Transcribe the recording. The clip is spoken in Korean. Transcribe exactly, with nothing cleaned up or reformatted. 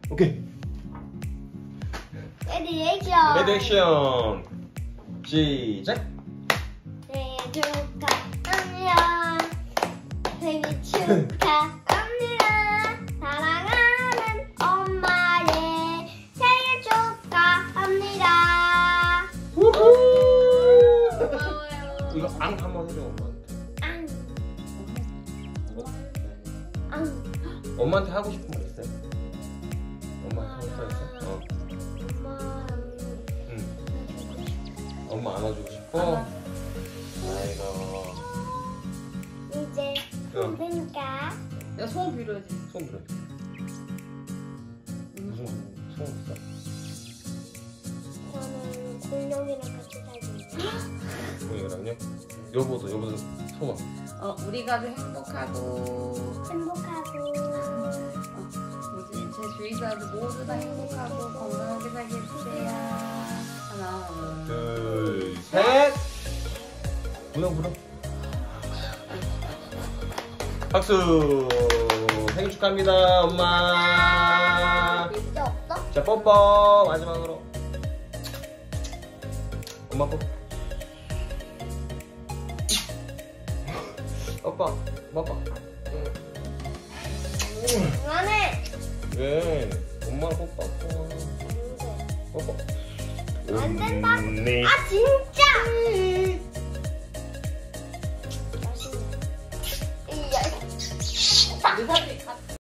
오케이. 레디 액션. 레디 액션. 시작. 생일 축하합니다. 생일 축하합니다. 사랑하는 엄마의 생일 축하합니다. 우후. 고마워요. 이거 앙 한번 해줘 엄마한테. 앙. 어? 앙. 엄마한테 하고 싶은 거 있어요? 엄마한테 하고 싶어 있어? 어. 엄마. 응. 엄마 안아주고 싶어? 아이고. 이제 어. 그러니까 내가 소원 빌어야지. 소원 빌어. 무슨 소원 있어? 저는 공룡이랑 같이 살고 있어요. 공이랑요? 여보도 여보도 소원. 어, 우리 가족 행복하고 행복하고 어, 뭐지? 제 주위 사람들 모두 다 행복하고 건강하게 살게 해주세요. 하나, 둘, 셋. 불어 불어. 박수. 생일 축하합니다, 엄마. 이제 없어? 자, 뽀뽀 마지막으로. 엄마 뽀뽀. 오빠, 뽀뽀. 그만해. 왜? 엄마랑 뽀뽀. 뽀뽀. 안 된다. 네. 아 진짜. 맛있네. 이야. 의사들이 같이